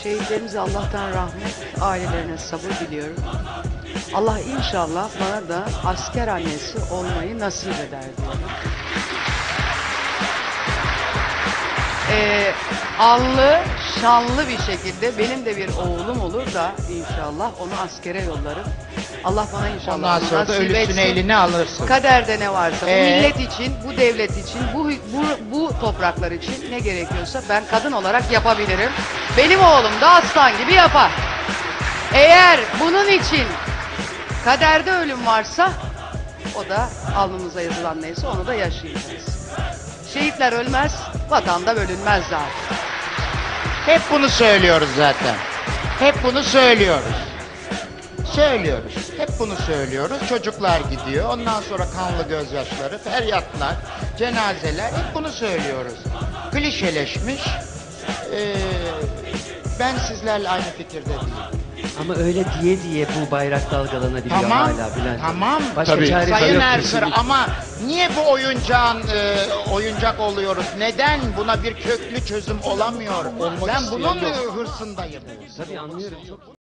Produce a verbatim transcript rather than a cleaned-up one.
Şehitlerimize Allah'tan rahmet, ailelerine sabır diliyorum. Allah inşallah bana da asker annesi olmayı nasip eder diyorum. Ee, allı, şanlı bir şekilde benim de bir oğlum olur da inşallah onu askere yollarım. Allah bana inşallah Ondan sonra da nasip ölüsünü etsin. eline alırsın. Kaderde ne varsa, Ee? bu millet için, bu devlet için, bu, bu, bu topraklar için ne gerekiyorsa ben kadın olarak yapabilirim. Benim oğlum da aslan gibi yapar. Eğer bunun için kaderde ölüm varsa, o da alnımıza yazılan neyse onu da yaşayacağız. Şehitler ölmez, vatan da bölünmez zaten. Hep bunu söylüyoruz zaten. Hep bunu söylüyoruz. Söylüyoruz. Hep bunu söylüyoruz. Çocuklar gidiyor. Ondan sonra kanlı gözyaşları, feryatlar, cenazeler. Hep bunu söylüyoruz. Klişeleşmiş. Ee, ben sizlerle aynı fikirde değilim. Ama öyle diye diye bu bayrak dalgalanabiliyor Tamam, hala Bülent. tamam. Başka Tabii. çaresi Sayın yok Erkır, kesinlikle. ama niye bu oyuncağın e, oyuncak oluyoruz? Neden buna bir köklü çözüm olamıyor? Ben bunun e, hırsındayım. Tabii anlıyorum çok.